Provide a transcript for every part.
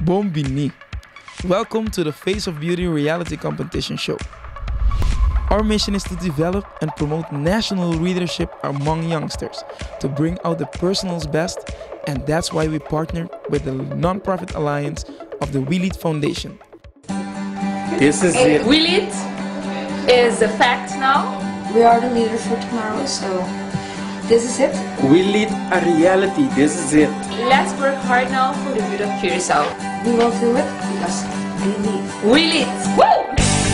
Bombini. Welcome to the Face of Beauty reality competition show. Our mission is to develop and promote national leadership among youngsters, to bring out the personal's best, and that's why we partnered with the non-profit alliance of the We Lead Foundation. This is it. We Lead is a fact now. We are the leaders for tomorrow, so this is it. We lead a reality. This is it. Let's work hard now for the good of Curaçao. We will do it because we lead. We Lead! Woo!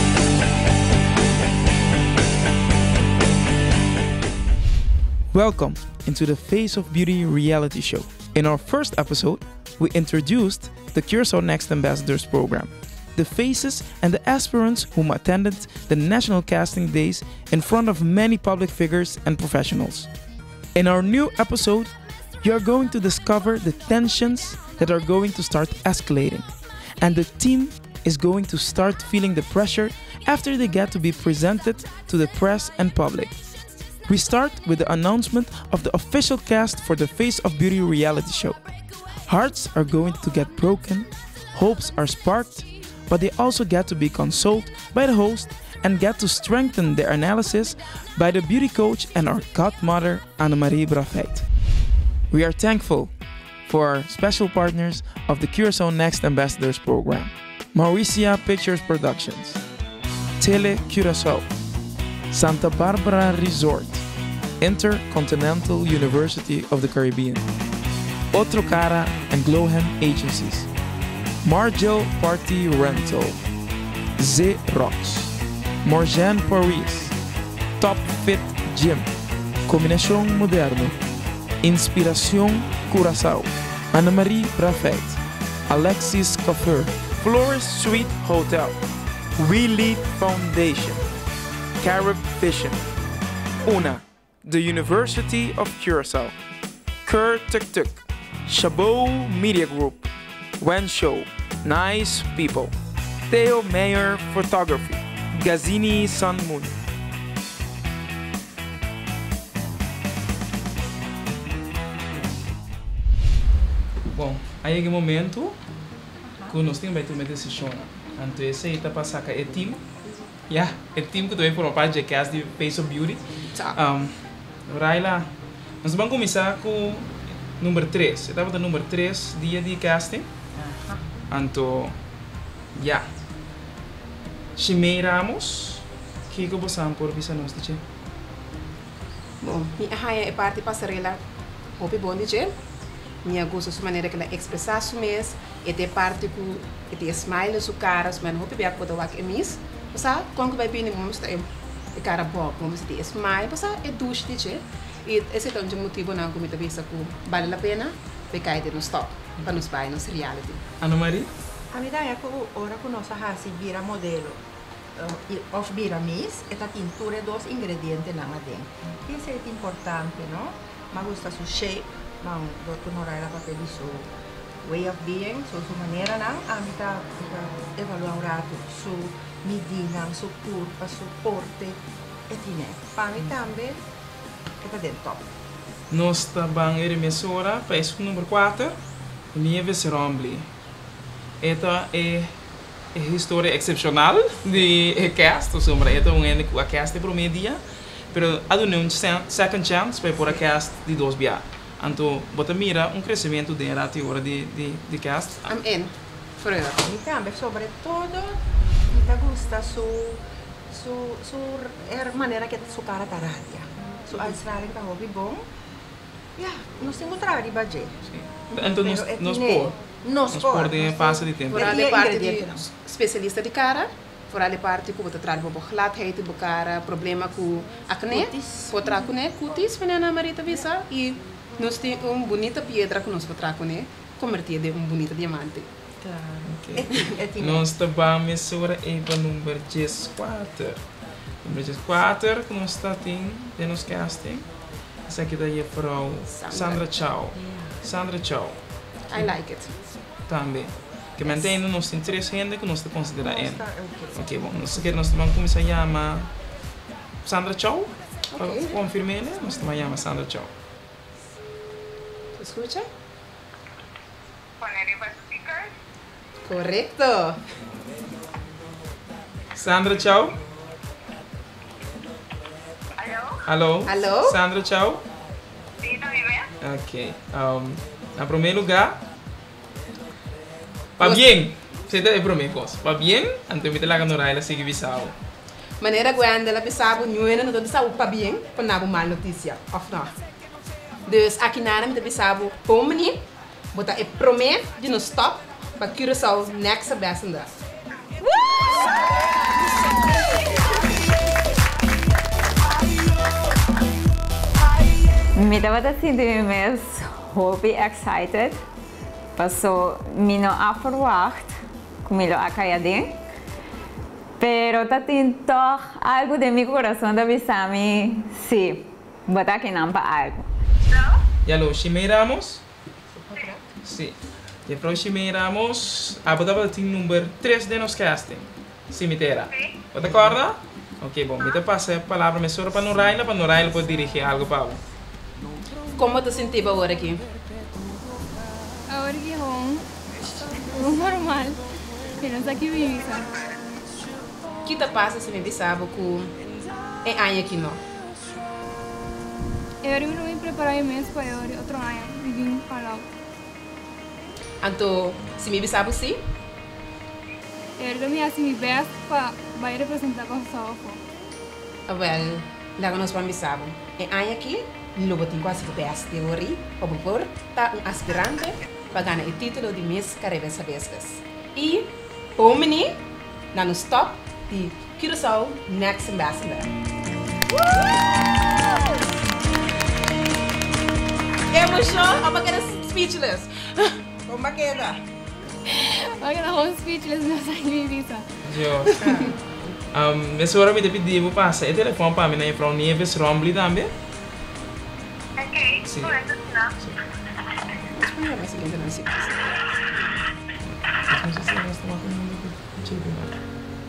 Welcome into the Face of Beauty reality show. In our first episode, we introduced the Curaçao Next Ambassadors program, the faces and the aspirants whom attended the national casting days in front of many public figures and professionals. In our new episode, you are going to discover the tensions that are going to start escalating, and the team is going to start feeling the pressure after they get to be presented to the press and public. We start with the announcement of the official cast for the Face of Beauty reality show. Hearts are going to get broken, hopes are sparked, but they also get to be consoled by the host and get to strengthen their analysis by the beauty coach and our Godmother Annemarie Braafheid. We are thankful for our special partners of the Curaçao Next Ambassadors program: Mauricia Pictures Productions, Tele Curaçao, Santa Barbara Resort, Intercontinental University of the Caribbean, Otro Cara and Glowham Agencies, Margel Party Rental, Z Rocks, Morgan Paris, Top Fit Gym, Combinação Moderno, Inspiração Curaçao, Annemarie Braafheid, Alexis Coiffeur, Flores Suite Hotel, We Lead Foundation, Carib Vision, Una, the University of Curaçao, Cur Tuk Tuk, Chabot Media Group, WENSHOW, Nice People, Theo Mayer Photography, Gazini Sun Moon. Bom, aí é o momento que nós temos que tomar decisão. Então, esse aí está para sacar o time. O time que também formou parte do cast de Face of Beauty. Raila, nós vamos começar com o número 3. Você estava no número 3, dia de casting. Então, Chimeiramos, o que você por visa nós dizer? Bom, minha parte passarela, hobby bom dizer. Minha gosto de maneira que ela expressar su mês, e ter parte que ter smile na sua cara, mas hobby bem pode dar que emis. Você, quando vai vir, vamos ter a cara boa, vamos ter smile, você é duche dizer. E esse é o motivo não como também que vale a pena, porque aí nos stop, para nos vai nos reality. Annemarie? A minha ideia é que agora que nós vira modelo of vira miss, esta tintura é dos ingredientes lá dentro. Isso é importante, não? Me gusta su shape, não, do que não era papel de su way of being, sua maneira, não? A mim tá evaluar su medida, su curva, su porte, e tiene. Para mim também, está dentro top. Nós estamos em emissora, país número 4, minha vez Rombly. Esta é a história excepcional de cast, ou seja, esta é uma cast para o meio dia, mas há uma second chance para pôr a cast de 2 dias. Então, você mira crescimento de hora de cast. I'm in, forever. E também, sobretudo, me gusta a maneira que sua cara está rápida. Sua Australian está hobby bom. Nós temos trabalho de budget. Então, nós podemos passar de tempo. Fora de parte de especialista de cara, fora de parte que você traz para gladheid de cara, problema com acne, potra acne, cutis, menina Marita visa, e nós temos bonita pedra que nós potra acne, convertida em bonita diamante. Nós estamos emissora para o número 4. Número 4 que nós estamos tendo nos casting. Essa aqui daí é para Sandra Chow. Sandra Chow. I like it. Também. Que mantém nos interesses ainda que nós consideramos. Ok, bom. Nós vamos começar a chamar Sandra Chow. Confirme, nós vamos chamar Sandra Chow. Escucha? Ponerle para speaker. Correcto. Sandra, tchau. Alô? Alô? Sandra, tchau. Sim, tá me vendo? Ok. Na primeiro lugar, pa bien. Você tá aí para mim, coisa. Pa bien, então me lá no raio sigue visao. Maneira Gwendell bisabo nhuena no todo saúde para bem, para não mal notícia, of não. Dus aqui na área me bisabo pomeni, bota é promet de no stop para Curaçao'S Next Ambassadors. Me estava sentindo mais hobby excited, passou me não aforwacht, como ele acaiadinho, pero tá tendo algo de meu coração da bisami, sim, botar aqui não para algo. E alô, chimeiramos? Sim. E para chimeiramos, a botar o número 3 de nos casting. Cemitério. Você acorda? Ok, bom. Me passa a palavra me só para no raio pode dirigir algo para o. Como te senti agora aqui? Agora que é normal. Eu não sei que vive, sabe? O que te passa se me bisabo com é ano aqui não? Eu não me preparei mesmo para outro ano. Me vim para lá. Então, se me bisabo sim? Eu também assim me best para vai representar com Sofo. Well, lá nós vamos bisabo. É ano aqui? Não botem quase que best teoria, ou por tá aspirante para ganhar o título de Miss Caribe Sabescas. E, homem, lá no stop de Curaçao Next Ambassador. Emoção, eu vou querer speechless. Como queda? Olha na home speechless, não sei que vive, sabe? Minha senhora me pediu para passar o telefone para mim, para o Neves Rombly também. Ok, Sim. correto, não. Espanhol, mas ainda não sei. Não sei se ela está marcando.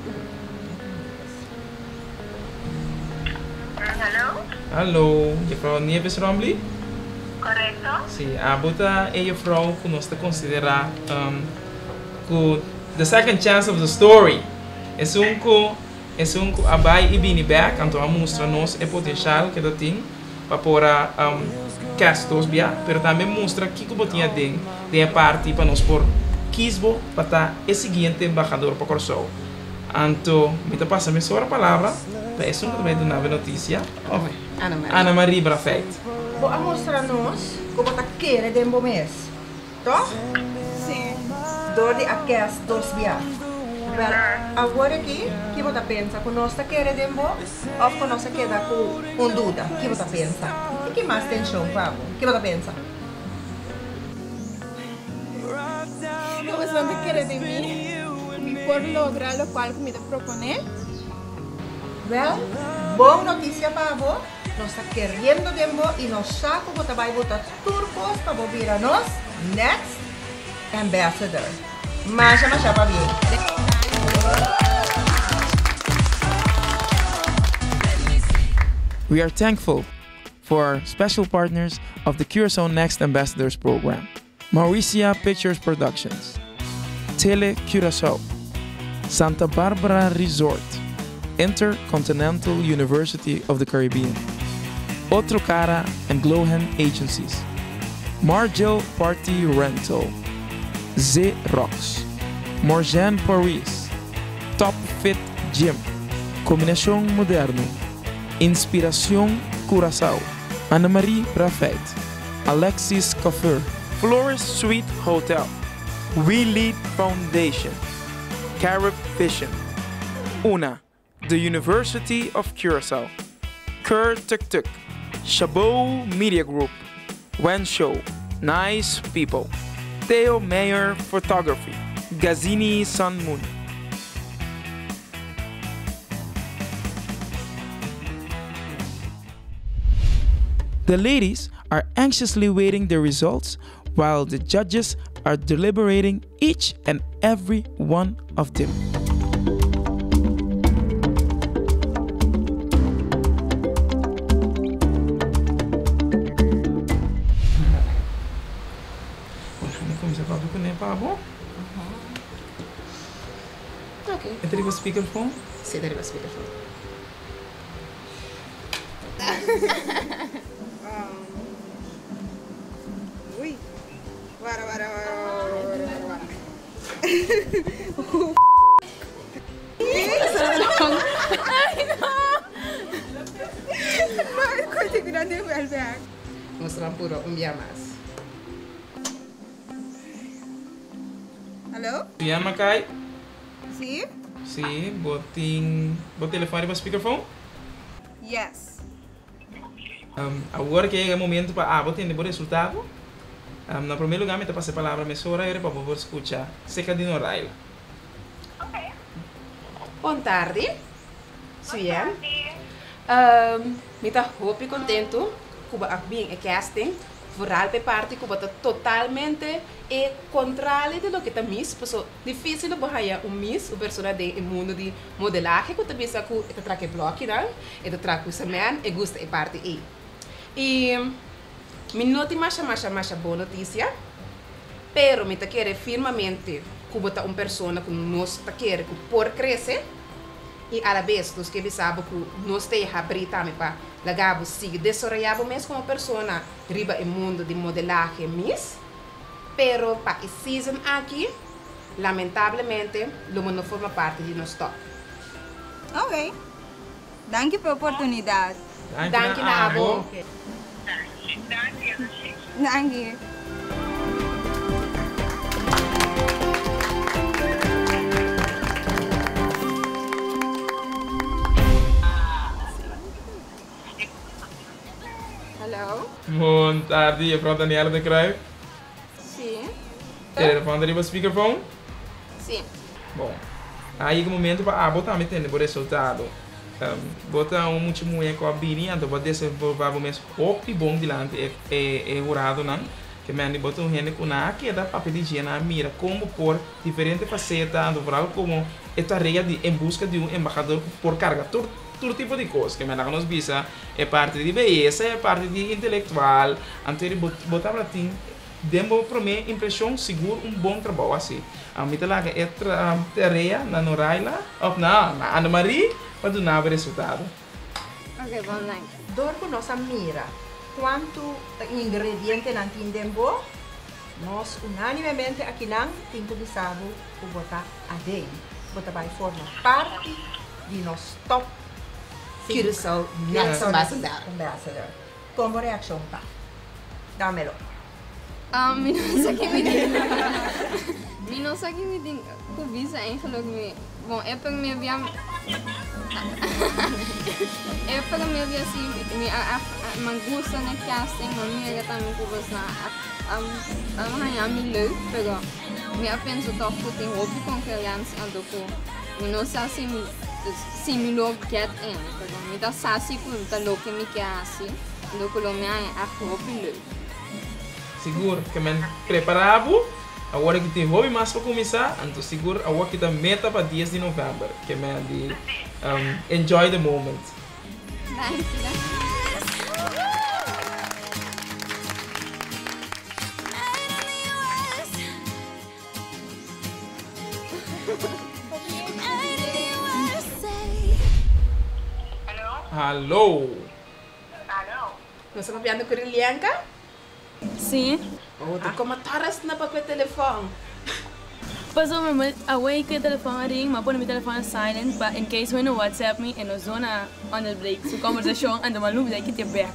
Hello? Alô, é para o Neves Rombly? Correto? Sim, a bota é a vrouw que nós considera que the second chance of the story. É um que abai e bini back, então mostra nos o potencial que tem para pôr castos bia, pero também mostra que botinha tem de parte para nós por quisbo para estar o seguinte embajador para Curaçao. Então, me tá passando a minha palavra, para isso que vai dar uma notícia. Annemarie Braafheid. Vou mostrar-nos como está querendo dentro mês. Tá? Sim. Dor de aquelas dois viagens. Agora aqui, o que você pensa? Que nós está querendo dentro ou que nós queda com dúvida? O que você pensa? E que mais tem show, Pablo? O que você pensa? Como se não quer de mim, por lograr o qual me propone. Well, boa notícia, Pablo. Nós está querendo dentro e nós sabemos que você vai botar turcos para vir a nós Next Ambassador. Mas para bem. We are thankful for our special partners of the Curaçao Next Ambassadors program. Mauricia Pictures Productions, Tele Curaçao, Santa Barbara Resort, Intercontinental University of the Caribbean, Outro Cara and Glowhen Agencies, Margel Party Rental, Z Rocks, Morgan Paris, Top Fit Gym, Combinação Moderno, Inspiração Curaçao, Annemarie Braafheid, Alexis Coiffeur, Flores Suite Hotel, We Lead Foundation, Carib Vision, Una, the University of Curaçao, Cur Tuk Tuk, Chabot Media Group, WENSHOW, Nice People, Theo Mayer Photography, Gazini Sun Moon. The ladies are anxiously waiting the results while the judges are deliberating each and every one of them. Ok. Entra o speakerphone? Sim, deve speakerphone. Ui. Wara. Não, coisa grande é verdade. Mostrar puro um dia mais. Alô? Piano, Kai? Sim? Sim, botem o telefone para speakerphone. Yes. Agora que é o momento para botar o resultado. No primeiro lugar, me está passando a palavra à emissora para poder escutar. Seca de Noraila. Boa tarde. Sim. Me está muito contento com a minha casting. Vooral bij parte que bota totalmente e contrário de lo que tá mis, porque difícil bahia mis, o persona de mundo de modelagem que também sa ku eta traque bloque, né? Eta traque semen e gusta e parte e. E me noti mais boa notícia, pero me tá querer firmemente que bota persona que nós tá querer que por crescer e a la vez nós que sabe que nós tem a brita me pa lagabo sigue desarrollado mesmo como persona riba o mundo de modelagem mis, pero para a season aqui lamentavelmente não forma parte de nós top. Ok. Dank je pela oportunidade. Dank je na abo. Dank je. Hallo? Boa tarde, é pronto, Daniela de Cruijff? Sim. Telefone de speakerphone? Sim. Bom, aí o momento para botar me tendo o resultado. Botar muito mulher com a birinha, então pode ser provavelmente pouco bom dilante é jurado não. Que me ande botar gente com na que dá papel de higiene na mira como por diferentes facetas, do varal como é tarefa de em busca de embaixador por carga todo tipo de coisas que me dá nos visa é parte de BEYESA, é parte de intelectual, antes botar para ti demo para mim impressão seguro bom trabalho assim. A mim lá é tarefa na Noraila ou na Annemarie para dar o resultado. Ok, vamos lá. Dor com nossa mira. Quanto ingrediente não tindembo, nós unanimemente aqui não temos bisado o botar adem. Botar vai formar parte de nosso top Curaçao Next Ambassador. Como reação tá? Dámelo. Minus aqui me tem cubisa em falou que bom é para mim via é para mim via assim me man gusta na casting mas me já também cubasa a me leuk pero me penso toch que tem outra concorrência ando com minus assim similar get in pero me dá sasi com tá louco me que assim do Colômbia a roupa leuk. Seguro que me preparado. Agora que tem hobby mais para começar, então seguro agora que está meta para 10 de novembro, que me de enjoy the moment. Alô? Nós estamos falando com a Lilianca? Sim. Oh, tu como taras na papel telefone? Passou meu away que o telefone ring, mas põe meu telefone silent, but in case when you WhatsApp me and zona underbreak, so conversation and the maluco daí que te back.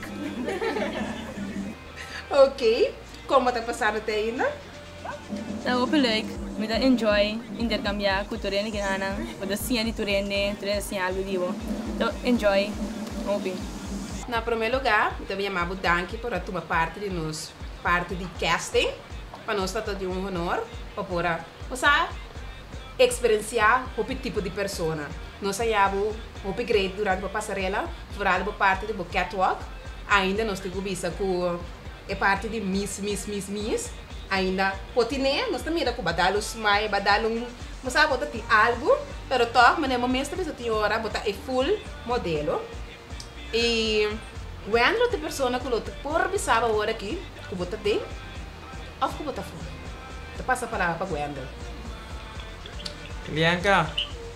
Ok. Como está passando até ainda? Tá open like, me dá enjoy, intercambiar cultura que ana, pode ser de turende, assim algo vivo. Então enjoy, open. Na primeiro lugar, eu também amava danke por a tua parte de nós. Parte de casting, para nós está de honor, para poder experienciar o tipo de pessoa. Nós saímos upgrade durante a passarela, fora a parte do catwalk, ainda nós temos vista com a parte de Miss, ainda potine, nós também com badalos mais, badalong, nós sabemos botar algo, pero toque, mas no momento também só tinha hora botar a full modelo. E Gwendell é a pessoa que por bisava agora aqui, que bota tem, ou que bota fora. Te passa a palavra para Gwendell. Lianca,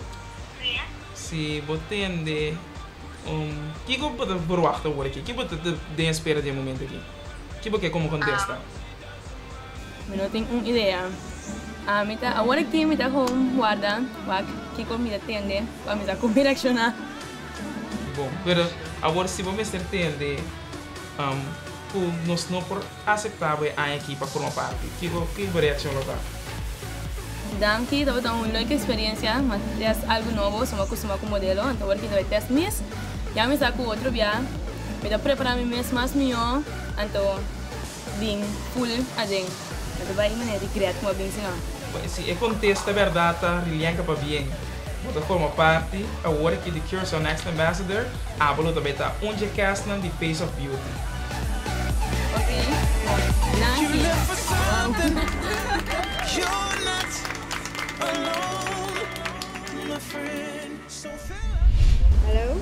se botende que eu vou verwachten agora aqui? Que vou de espera de momento aqui? Que vou que como contesta? Eu não tenho uma ideia. Agora que eu estou guardando, que comida atende, para me comer reaccionar. Bom, pero agora se vamos entender nós não por aceitável a aqui para formar parte. Que reação lá? Danke, dat was een leuke experiência, mas é algo novo, somos acostumados com o modelo, então agora que vai testar mês, já me saco outro dia, me dá preparar meu mês mais melhor, então vim full a gente, então vai maneira de criar como bem senão. Se é contexto a verdade, relianca para bem. Você forma parte agora que de Curaçao Next Ambassador, a bolo também está onde é cast de Face of Beauty. Ok, Hello?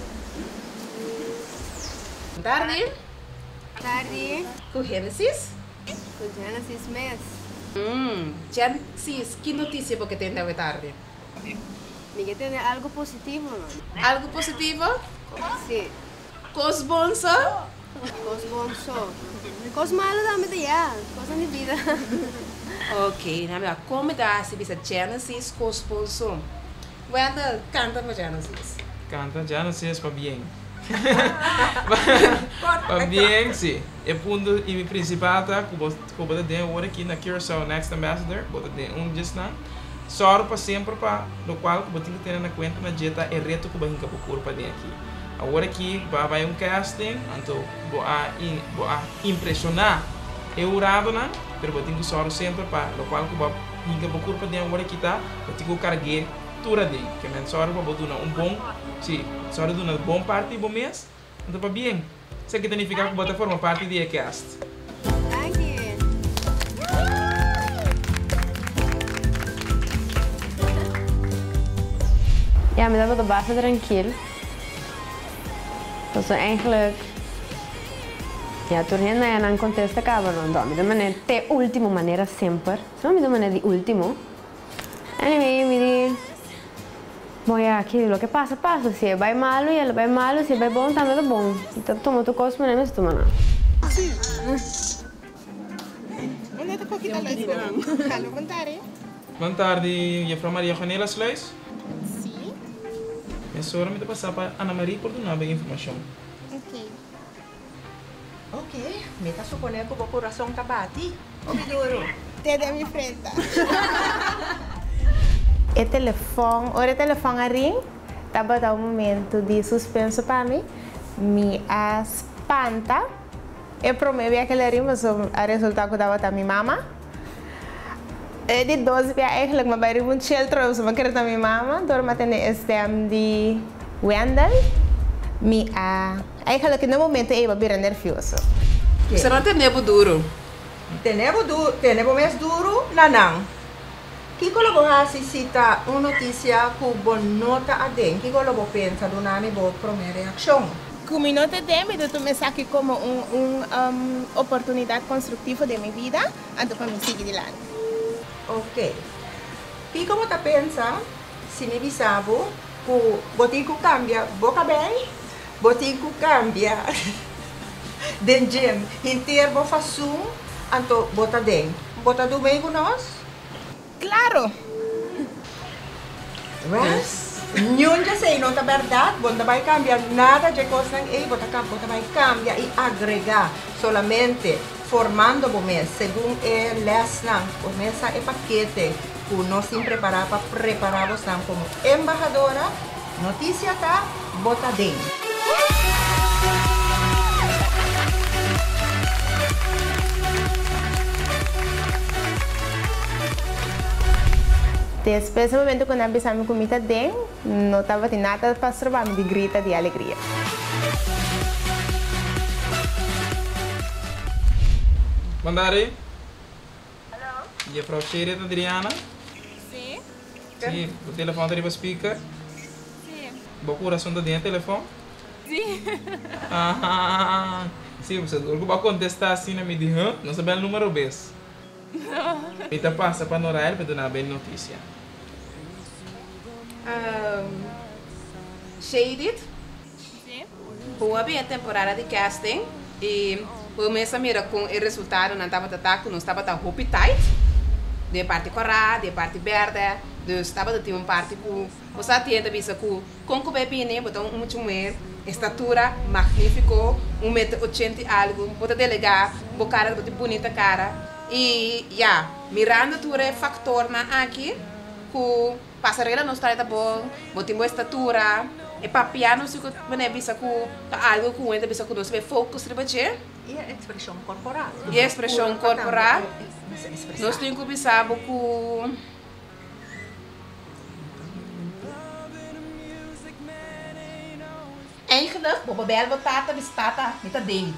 Tarde? Tarde. Com Genesis? Com Genesis mesmo. Genesis, que notícia porque tem da tarde? Ninguém tem algo positivo, não? Algo positivo? Sim. Cos bons só? Cos bons só. Cos malos também já. Coisa de vida. Ok, na minha como dá se bisa Genesis cos bons só? Gwendell, canta para Genesis. Canta Genesis para bem. Para bem, sim. É ponto e principal tá que você tem agora aqui na Curaçao Next Ambassador, você tem just now. Só para sempre para o qual você tem que ter na conta na dieta é reto que você tem que para dentro aqui. Agora aqui vai casting, então vou impressionar eu urado na, mas você tem que só sempre para o qual você tem que para dentro agora aqui tá, você tem que carregar tudo aí, que é só para você dar bom, sim, só para dar bom parte do mês, então para bem. Isso aqui significa que você forma parte do cast. Thank you. Ja, maar dat was de basis tranquilo. Dus eigenlijk, ja, toen je naar een contest acaba, não, de maneira, de última maneira sempre, não me de maneira de último. Anyway, me di, bom, ja, aqui, lo que passa, passa, se vai malo, ele vai malo, se vai bom, também é bom. Então, toma tu coisa, mas não é toma não. Onde está pouquinho da leite? Alô, boa tarde. Boa tarde, Jefra Maria Janela Sluis. Sim. Minha senhora me dá passar para Annemarie por dar bem informação. Ok. Ok, me está suponendo que o coração está bate. O duro. Te de minha frente. O telefone a ring, estava a um momento de suspenso para mim, me espanta. Eu prometi aquele ring, mas o resultado que estava a minha mama. De 12 jaar eigenlijk, maar bij de chill trouwens, maar ik met mijn mama, door met een stem die Gwendell. Eigenlijk in het moment even weer nervioso. Você não tem nebo duro? Tem nebo mais duro? Não. Que você cita uma notícia que você nota a dentro? Que você pensa do nome da primeira reação? Como não te teme, eu me saque como uma oportunidade construtiva de minha vida, então para me seguir de lado. Ok. E como você pensa, se me bisavo, que você cambia boca bem, você cambia de gym inteiro, você faz então você tem. Você do bem com nós? Claro! Mas, não já sei, não é verdade, você vai cambiar nada de coisa, você vai cambiar e agregar solamente formando o mês, segundo é lesson, o mês é paquete, que nós sempre preparar para preparar você como embajadora, notícia tá, bota dentro. Depois do momento quando eu pensava em comida dentro, não estava de nada para trovar de grita de alegria. Mandare? Hello? Je vrouw Sherrit Adriana? Sim. Sim. O telefone está para speaker? Sim. Boa coração do telefone? Sim. Ah, sim, você vai contestar assim na mídia, não sabe o número bes. Não. Então passa para Norael para dar bem notícia. Shaded. Sim. Boa bem a temporada de casting e começa a mirar com o resultado não estava taco, não estava tão hoop tight. De parte corada, de parte verde, dus estava de uma parte com você tinha vista com o bebê botou muito mais estatura magnífico 1,80 m algo, pode delegar, boa cara, bonita cara e mirando tudo é factor na aqui com passarela não está bom, botou uma estatura e papiano se você vista com algo com ele vista com nós focus ribache e a expressão corporal. E a expressão corporal nós temos que pensar com eigenlijk, bobo bel batata, bistata, met dat ding.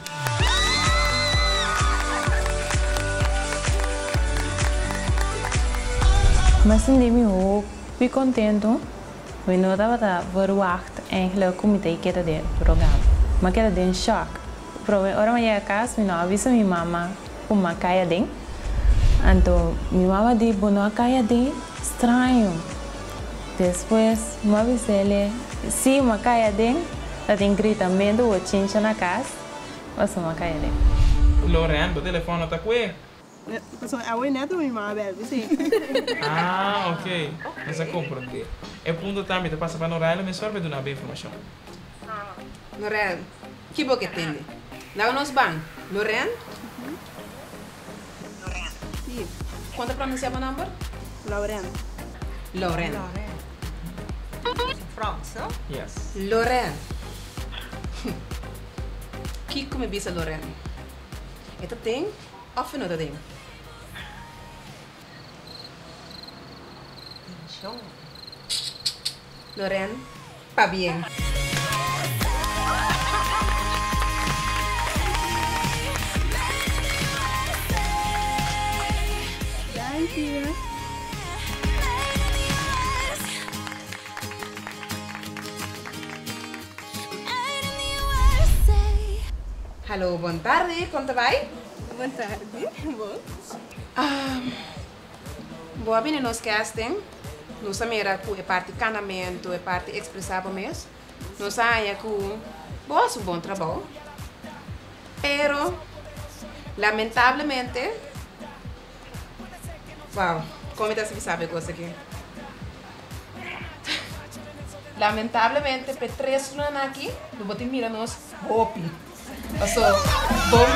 Mas senti me bem contente, porque não estava verwacht eigenlijk como te queda de programa, mas queda de choque. Ora mas a casa, me não avisa minha mama como caia de, então minha mama disse bono caia de estranho. Depois, me avisa ele, se uma caia de dat in gritamento o cincha na casa, mas uma caia de. Lorraine, o telefone está com Persoon away net hoe je maar bel, sim. Ah, ok. Essa compreende. É ponto também de passar para Norelle, mas só para dar uma informação. Norelle, que bom que tem. Lá nos ban, Lorraine? Lorraine. Sim. Quanto pronuncia o nome? Lorraine. Lorraine. France, no? Yes. Lorraine. Que come bisa Lorraine? Ito tem? Of não tem? Lorraine, pas bien. Thank you. Hallo, boa tarde, conta vai? Boa tarde, bom. Boa bem nos casting. Nós mira com a parte canamento, a parte expressiva mesmo. Nós aí com bom trabalho. Pero lamentavelmente, como está se sabe coisa aqui? Lamentavelmente, para 3 anos aqui, não vou te mirar nos hopi. Passou bom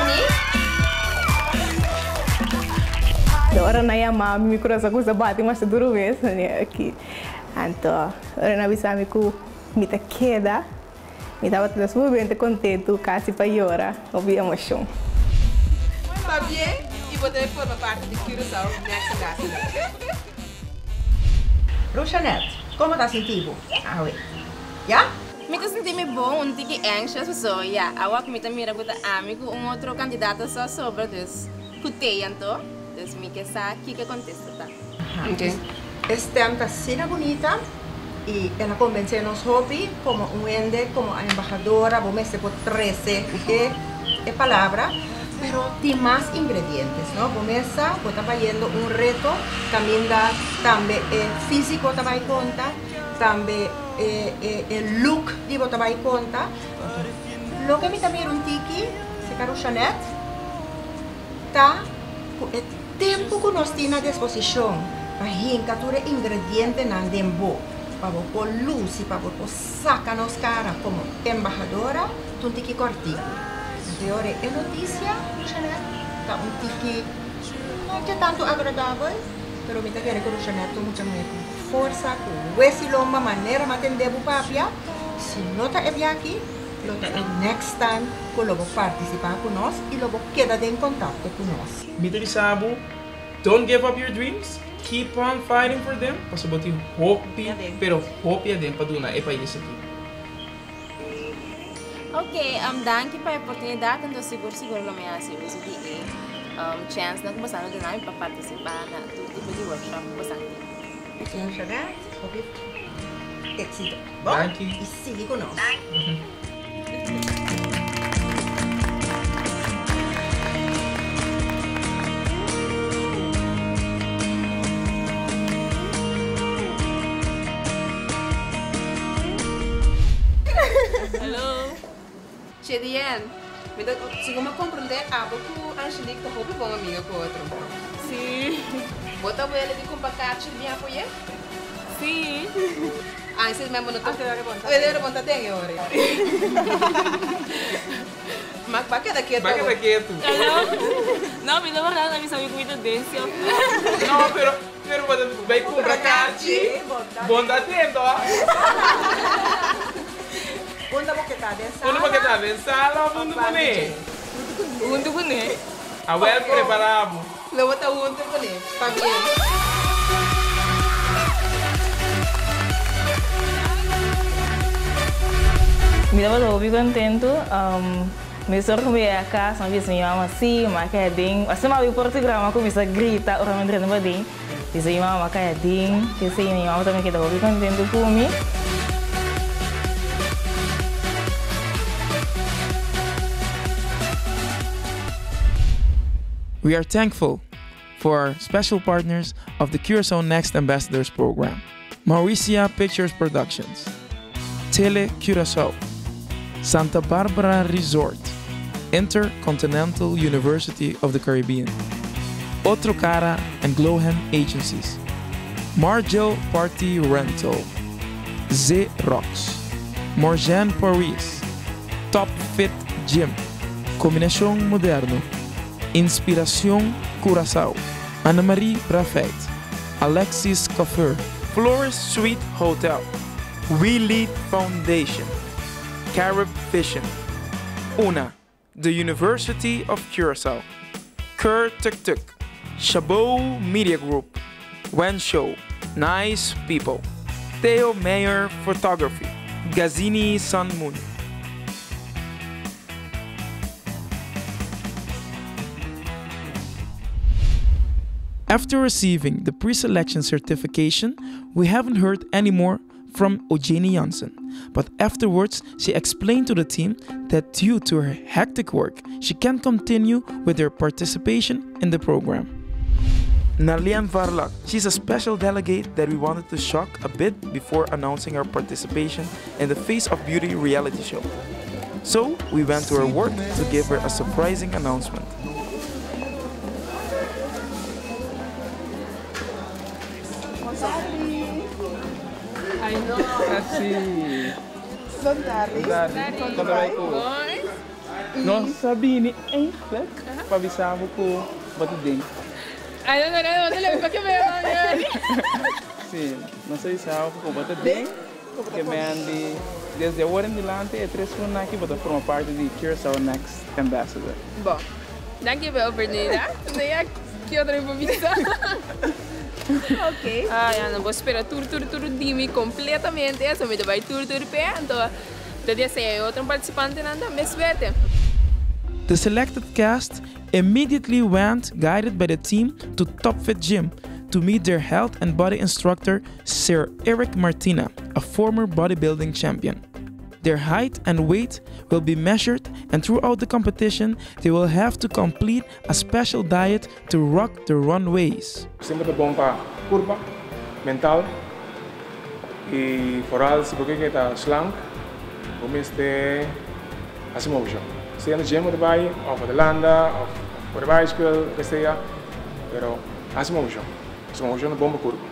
Ora na ya mami mi kurasa ku sabati mas duro vez né aqui. Então, ora na bisami ku mita queda. Me tava toda super contente, quase para llorar, ouvi emoção. Está bem? E você forma parte de Curaçao Next Ambassadors. Roxanete, como está sentindo? Ah, ué. Já? Me senti bom, um tique anxious, só, agora que me mira com amigo, outro candidato só sobre dus. Cutei, então, dus me que sabe que contesta, tá? Ok. Esta é cena bonita e ela convence nos hobby como ende, como a embajadora, vamos ser por 13 é palavra, pero tem mais ingredientes, não? Começa, vou estar fazendo reto, também físico, está em conta, também el look di bota vai conta. Lo que me também tiki, se caro Chanel, tá o tempo que nós temos à disposição para encaixar ingredientes na dembo, para pôr luz e para pôr saca nos cara como embajadora, tu tiki cortico. De hora é notícia, Chanel, tá tiki não é tanto agradável, pero me tá querendo que o Chanel tu muito mais força, com esse lomba maneira de atender o papia. Se não está aqui, next time, que eu vou participar conosco e eu vou quedar em contato conosco. Mitri sabu, don't give up your dreams. Keep on fighting for them. Paso boti hope, pero hope adem paduna e país aqui. Ok, danke pela oportunidade, então seguro lo me hace uso de chance na começar de nada para participar na todo tipo de workshop bastante. Chanel, éxito. Bom, e siga conosco. Hallo. Chedien, se como compreender algo que Angelique tá muito bom amiga com outro. Sim. Bota ele de compacate bem apoiar? Sim. Ah, esse mesmo não tô. Ele era bom tá tem agora. Mas para que daqui? Para que daqui tu? Não, me dá uma nada, me sabe cuida desse. Não, pero vai comprar carte. Bom tá tendo, ó. Bunda boquetada em sala. Bunda boquetada em sala, bunda boné. Bunda boné. A well preparado. Lo bota bunda boné. Tá bem. Me dava muito contento. Me sorprendeu a casa, mas minha mãe assim, mas que é bem. Assim, mas o programa começa a gritar, orang menderita bading. Bisa minha mãe kayak ding, que sei minha mãe também que dava muito contento comigo. We are thankful for our special partners of the Curaçao Next Ambassadors program. Mauricia Pictures Productions, Tele Curaçao, Santa Barbara Resort, Intercontinental University of the Caribbean, Otro Cara and Glowham Agencies, Margel Party Rental, Z Rocks, Morgan Paris, Top Fit Gym, Combinação Moderno, Inspiração Curaçao, Annemarie Braafheid, Alexis Coiffeur, Flores Suite Hotel, We Lead Foundation, Carib Vision, Una, the University of Curaçao, Cur Tuk Tuk, Chabot Media Group, WENSHOW, Nice People, Theo Mayer Photography, Gazini Sun Moon. After receiving the pre-selection certification, we haven't heard any more from Eugenie Janssen, but afterwards she explained to the team that due to her hectic work, she can't continue with her participation in the program. Narlian Varlak, she's a special delegate that we wanted to shock a bit before announcing our participation in the Face of Beauty reality show. So we went to her work to give her a surprising announcement. I know. Assim. Sandali. Quando vai com... Nós sabíamos, hein? Para avisar com o dentro. Ay, no, le que me Sim, nós avisamos com o dentro. Que me ande desde agora em diante é 3 anos aqui para formar parte de Curaçao Next Ambassador. Bom, dankjewel Bernida. Nee, que outra informação. Ok. Ah, ja, não vou esperar tudo de completamente. Essa me vai tudo pé. Então, deve ser outro participante nada, mas vete. The selected cast immediately went, guided by the team, to Top Fit Gym to meet their health and body instructor, Sir Eric Martina, a former bodybuilding champion. Their height and weight will be measured, and throughout the competition, they will have to complete a special diet to rock the runways. Sempre bom para curva, mental e vooral se porque está slank, como este assim mojo. Se no gym erbij, of de landa, of voor de bicycle, que sea, pero assim mojo. Assim mojo no bom para curva.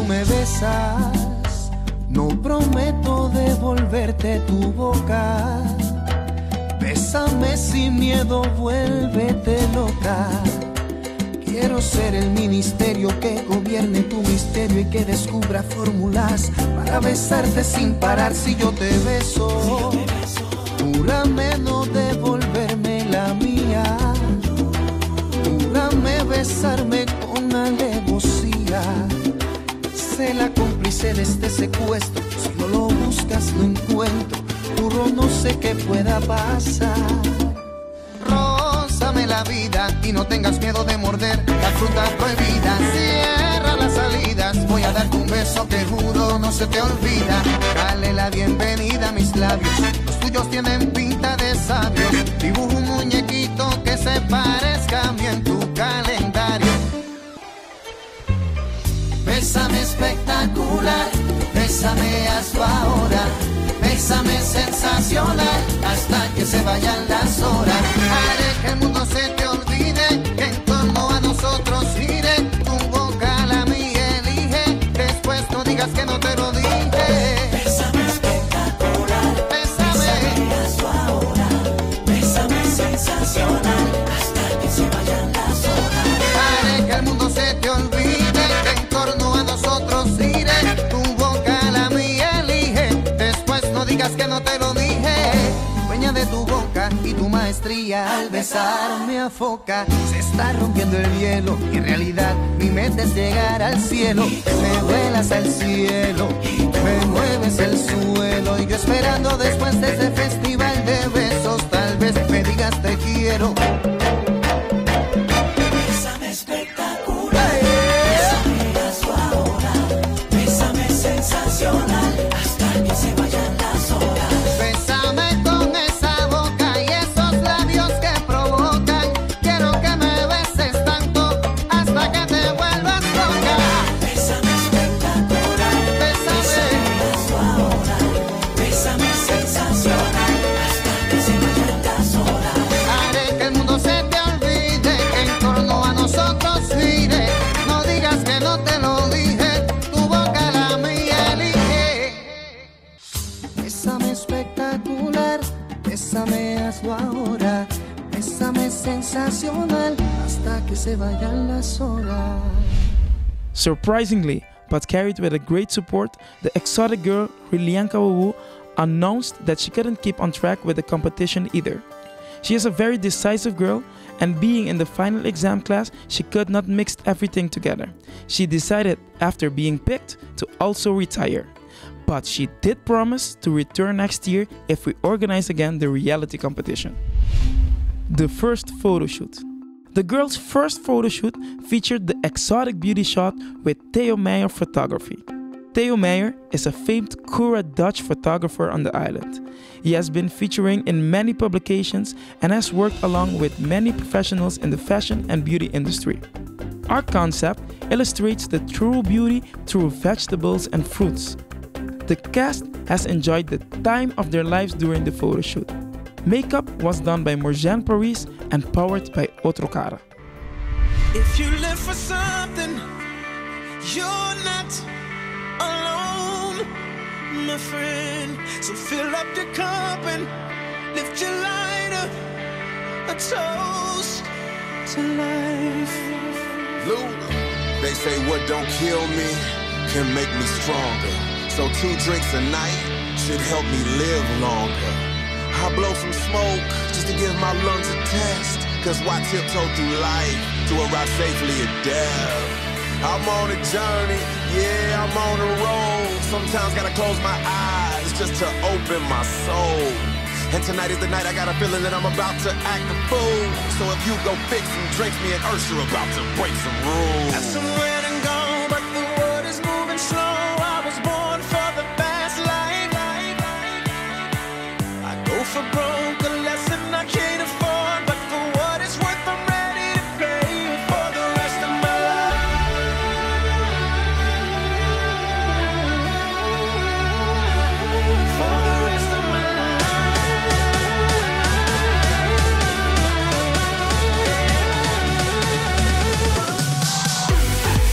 tú me besas, no prometo devolverte tu boca. Bésame sin miedo, vuélvete loca. Quiero ser el ministerio que gobierne tu misterio y que descubra fórmulas para besarte sin parar. Si yo te beso, júrame no devolverme la mía. Júrame besarme con alevosía. Sé la cómplice de este secuestro. Si no lo buscas, lo encuentro. Juro, no sé qué pueda pasar. Rózame la vida y no tengas miedo de morder la fruta prohibida. Cierra las salidas, voy a darte un beso que juro no se te olvida. Dale la bienvenida a mis labios, los tuyos tienen pinta de sabios. Dibujo un muñequito que se parezca a mí en tu calendario. Bésame espectacular, bésame hazlo ahora. Bésame sensacional hasta que se vayan las horas. Haré que el mundo se te olvide, que en torno a nosotros gire. Tu boca la mía elige, después no digas que no te lo dije. Bésame espectacular, bésame hazlo ahora. Bésame sensacional hasta que se vayan las horas. Haré que el mundo se te olvide, que en torno a nosotros gire. Tu boca la mía elige, después no digas que no te lo dije. Dueña de tu boca y tu maestría al besarme afoca. Se está rompiendo el hielo y en realidad mi meta es llegar al cielo. Me vuelas al cielo, me mueves el suelo. Y yo esperando después de ese festival de besos, tal vez me digas te quiero. Bésame espectacular, bésame hazlo ahora. Bésame sensacional hasta que se vayan las horas. Bésame con esa boca y esos labios que provocan. Quiero que me beses tanto hasta que te vuelvas loca. Bésame espectacular, bésame hazlo ahora. Bésame sensacional hasta que se vayan las horas. Haré que el mundo se te olvide, que en torno a nosotros gire. No digas que no te lo dije, tu boca la mía elige. Bésame espectacular, bésame hazlo ahora. Bésame sensacional hasta que se vayan las horas. Surprisingly, but carried with a great support, the exotic girl Rilianka Wawu announced that she couldn't keep on track with the competition either. She is a very decisive girl, and being in the final exam class, she could not mix everything together. She decided, after being picked, to also retire. But she did promise to return next year if we organize again the reality competition. The first photo shoot. The girl's first photo shoot featured the exotic beauty shot with Theo Meijer Photography. Theo Meijer is a famed Dutch photographer on the island. He has been featuring in many publications and has worked along with many professionals in the fashion and beauty industry. Our concept illustrates the true beauty through vegetables and fruits. The cast has enjoyed the time of their lives during the photo shoot. Makeup was done by Morjan Paris and powered by Otrokara. If you live for something, you're not alone, my friend. So fill up your cup and lift your lighter, a toast to life. Lou, they say what don't kill me can make me stronger. So 2 drinks a night should help me live longer. I blow some smoke just to give my lungs a test. Cause why tiptoe through life to arrive safely at death? I'm on a journey, yeah, I'm on a road. Sometimes gotta close my eyes just to open my soul. And tonight is the night I got a feeling that I'm about to act a fool. So if you go fix some drinks, me and Ursula are about to break some rules. That's some red and gold, but the world is moving slow. I was born for the fast life. I go for broke, a lesson I can't afford, but for what it's worth, I'm ready to pay for the rest of my life. For the rest of my life.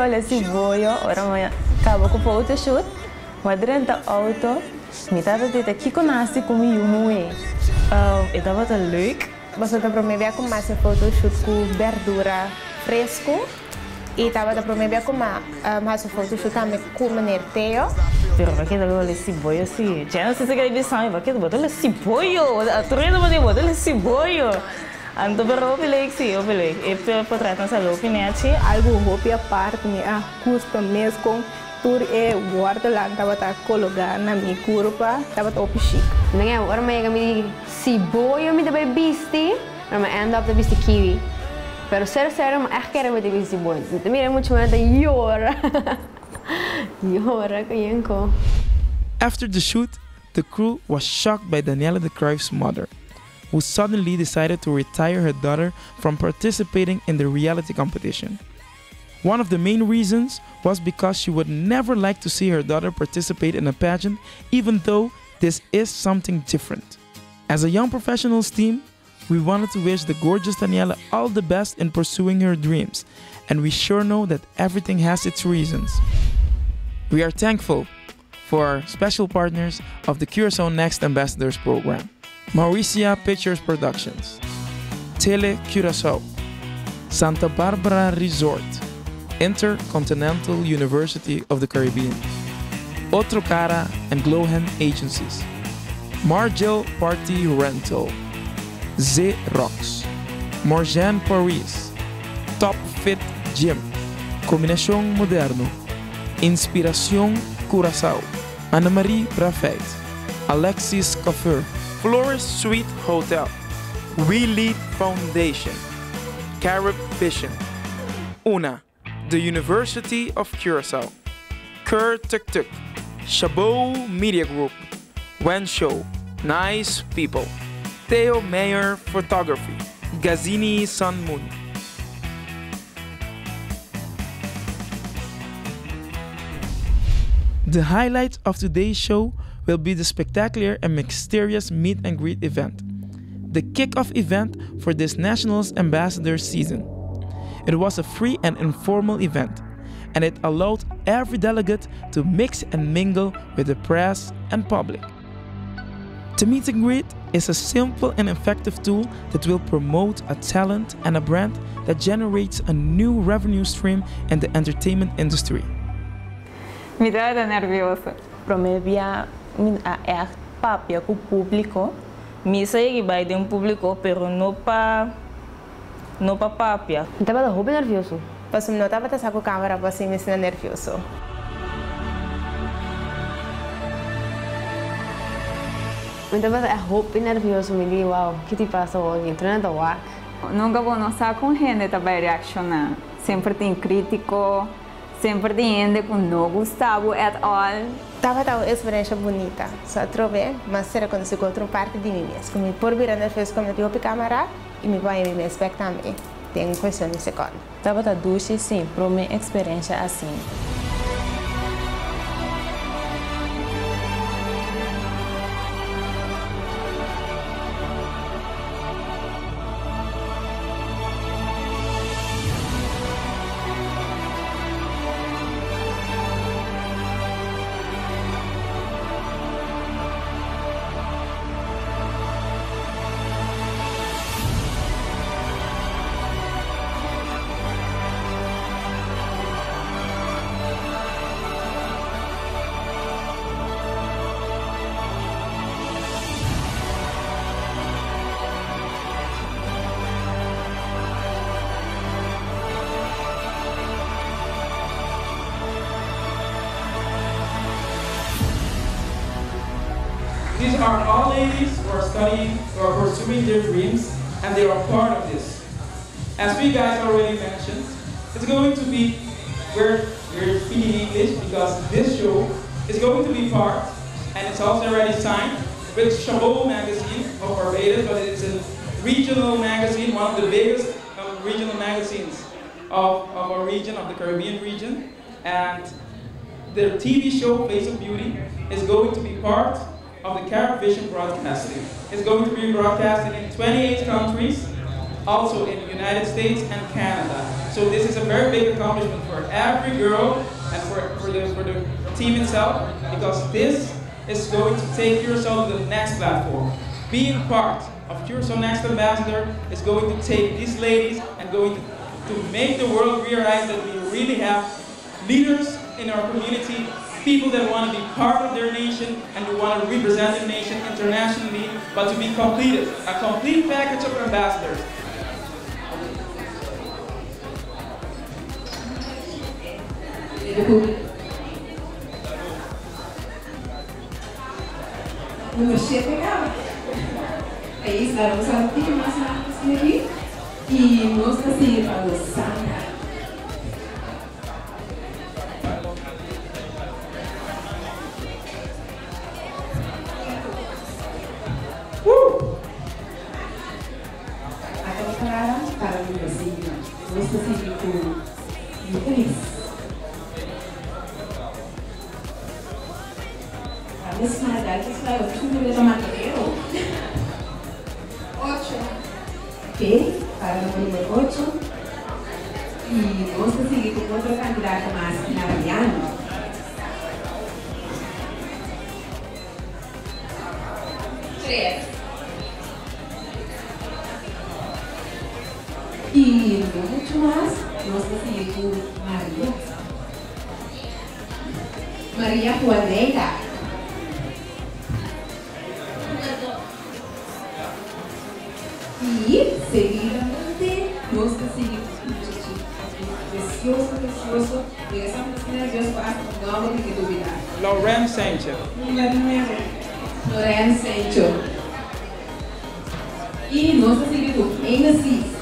olha esse boio, ora eu acabo com photoshoot, mas dentro da auto, me tava de aqui com nasce com o e estava tão leuk. Você tá promovendo com mais photoshoot com verdura fresco e tava da promovendo com mais photoshoot também com maneira teo. Pero vai que olha esse boio assim, já não sei se é edição, vai que botar esse boio, a turma vai botar esse boio. Anto pero pilih sih, eu pilih. E portretam sa lopi né, algo roupa a parte me custa mesmo com tur guarda lá tava colocar na minha curva, tava top chic. Não é, agora me kami si boyo me também bisti, mas me end up the bisti kiwi. Pero sério, me quero me ter si boyo. Também é muito mais da yora. Yora kayenko. After the shoot, the crew was shocked by Daniela de Cruyff's mother, who suddenly decided to retire her daughter from participating in the reality competition. One of the main reasons was because she would never like to see her daughter participate in a pageant, even though this is something different. As a young professionals team, we wanted to wish the gorgeous Daniela all the best in pursuing her dreams, and we sure know that everything has its reasons. We are thankful for our special partners of the Curaçao Next Ambassadors program: Mauricia Pictures Productions, Tele Curaçao, Santa Barbara Resort, Intercontinental University of the Caribbean, Otro Cara and Glowhen Agencies, Margel Party Rental, Z-Rocks, Morgan Paris, Top Fit Gym, Combinação Moderno, Inspiração Curaçao, Annemarie Braafheid, Alexis Coiffeur, Florist Suite Hotel, We Lead Foundation, Carib Vision, Una, the University of Curaçao, Cur Tuk Tuk, Chabot Media Group, WENSHOW, Nice People, Theo Mayer Photography, Gazini Sun Moon. The highlight of today's show will be the spectacular and mysterious meet and greet event, the kick-off event for this Nationals Ambassador season. It was a free and informal event, and it allowed every delegate to mix and mingle with the press and public. The meet and greet is a simple and effective tool that will promote a talent and a brand that generates a new revenue stream in the entertainment industry. Me estava nerviosa. Promovia a papia com o público. Me saí vai de público, pero não para papia. Estava roupa nervioso. Mas não estava com a câmera, mas me sinto nervioso. Estava a roupa nervioso, me disse, uau, o que te passa hoje? Entrando no ar. Nunca vou notar com gente também reaccionar. Sempre tem crítico. Sempre tem gente que não gostava at all. Estava uma experiência bonita. Só trovei, mas será quando se encontra parte de mim mesmo. Me por vir a fez como eu câmera e me vai me expectar também. Tem questão de segundo. Estava a duche sim, para minha experiência assim. These are all ladies who are studying or pursuing their dreams, and they are part of this. As we guys already mentioned, it's going to be, we're speaking English because this show is going to be part, and it's also already signed, with Chabot magazine of Barbados, but it's a regional magazine, one of the biggest regional magazines of our region, of the Caribbean region. And the TV show, Face of Beauty, is going to be part of the Carib Vision broadcasting. It's going to be broadcasted in 28 countries, also in the United States and Canada. So this is a very big accomplishment for every girl and for the team itself, because this is going to take Curaçao to the next platform. Being part of Curaçao Next Ambassador is going to take these ladies and going to make the world realize that we really have leaders in our community, people that want to be part of their nation and who want to represent the nation internationally, but to be completed, a complete package of ambassadors. Número 7 acaba. Aí estaremos aqui mais rápido aqui e nós conseguimos para o Santa. Agora para o Brasil, nós conseguimos com Luiz. Nesse nadar, que está eu fico de madeiro. 8. Ok, para o número 8. E vamos seguir com outro candidato mais naraviano. 3. E no último mais, vamos seguir com Maria Juaneira. E, seguidamente, nós conseguimos um objetivo precioso, e essa música Deus faz com nome de duvidar. Lauren Sancho. Lauren Sancho. E nós conseguimos em Assis.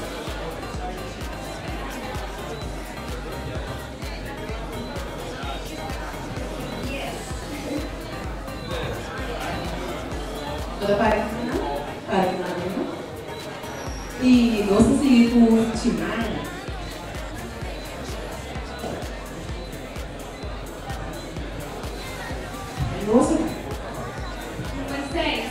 Toda para e nós conseguimos Timar. Nossa. Número 6.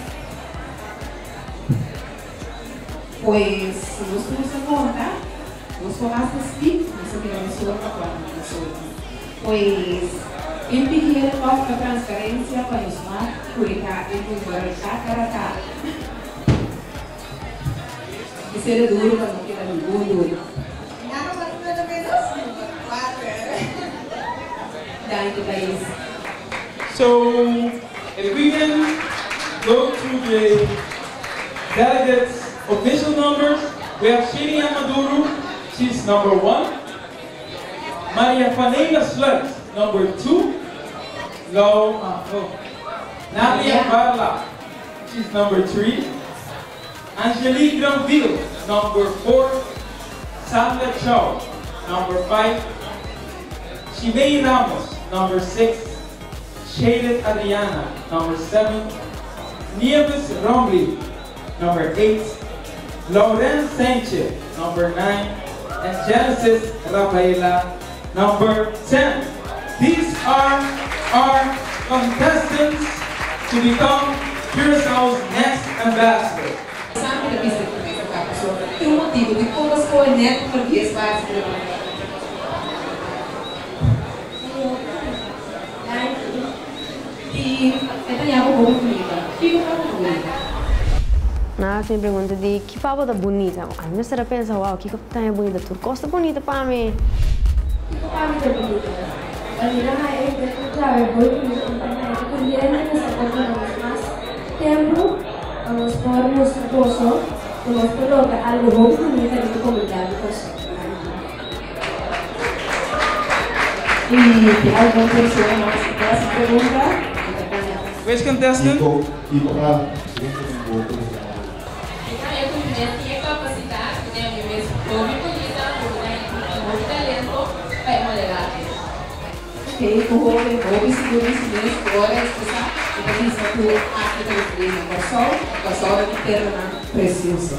Pois, se nós começamos a contar, nós começamos a speak, nós queremos só para pois, em pequeno toque a transparência para nos lá, curicar e conversar cara a cara. E ser duro para não quedar duro. Não, mas pelo menos 4. Daí que tá isso. So, if we can go through the delegates' official numbers, we have Shiri Amaduru, she's number 1. Maria Faneila Slut, number 2. Nadia Barla, she's number 3. Angelique Granville, number 4. Sandra Chow, number 5. Shimei Ramos, number 6. Shaded Adriana, number 7. Nieves Romley, number 8. Lauren Sanchez, number 9. And Genesis Rafaela, number 10. These are our contestants to become Curaçao's next ambassador. Sabe da pista que começa a pessoa? Tem motivo de como as coisas neto português fazem. E é algo bom bonita. Fica muito bonita. Assim pergunta de que pava da bonita. A minha senhora pensa, uau, que tá bonita, tu gosta bonita para mim. Que pava da bonita. A minha mãe é que trabalha muito bonita, porque ela não sabe como mais tempo, nos formos esposo, nos coloca algo muito bonito na comunidade. E tem alguma pessoa mais que possa perguntar? Which contestant? Eu tinha capacidade, né? Eu mesmo estou me bonita, muito talento, vai modelar. Ok, o Rob segura esse mês agora, está? E também está com a África do Sol é que terra preciosa.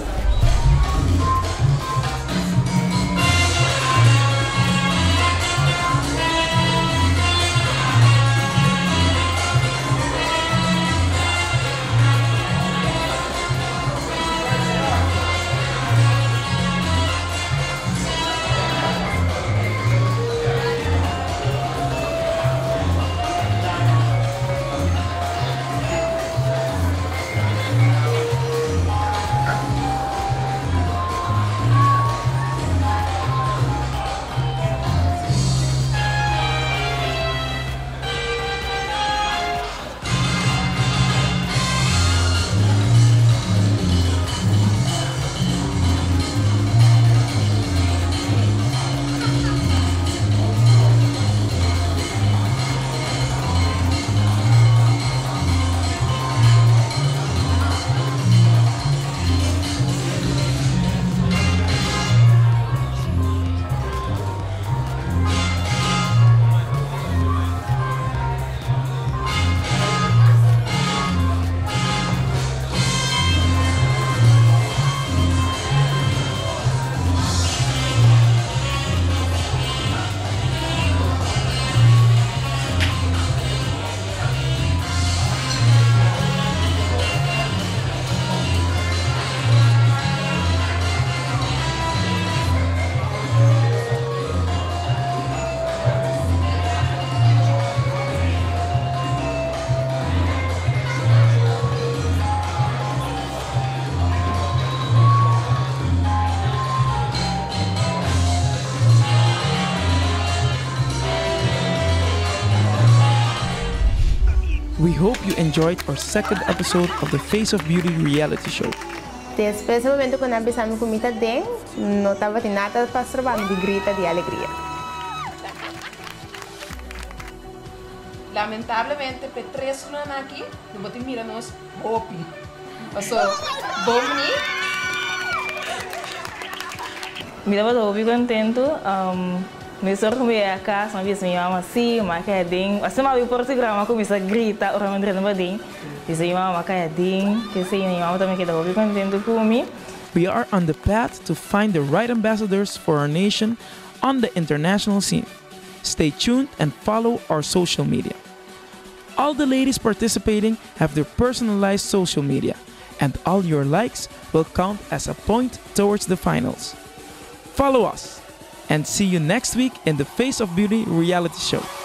We hope you enjoyed our second episode of the Face of Beauty reality show. Después do momento quando empezamos com mita den, não estava de nada para trabalhar de grita de alegria. Lamentavelmente, por 3 anos aqui, não vou te mirar nos hopi. Passou bom Me dava todo contento. Me sorprendeu a casa, mas minha mãe assim, mas que é ding. Assim, mas eu por programa começa a gritar, o ramon dreno bading. Disse minha mãe que é ding, que sim, minha mãe também que dava contento comigo. We are on the path to find the right ambassadors for our nation on the international scene. Stay tuned and follow our social media. All the ladies participating have their personalized social media, and all your likes will count as a point towards the finals. Follow us, and see you next week in the Face of Beauty reality show.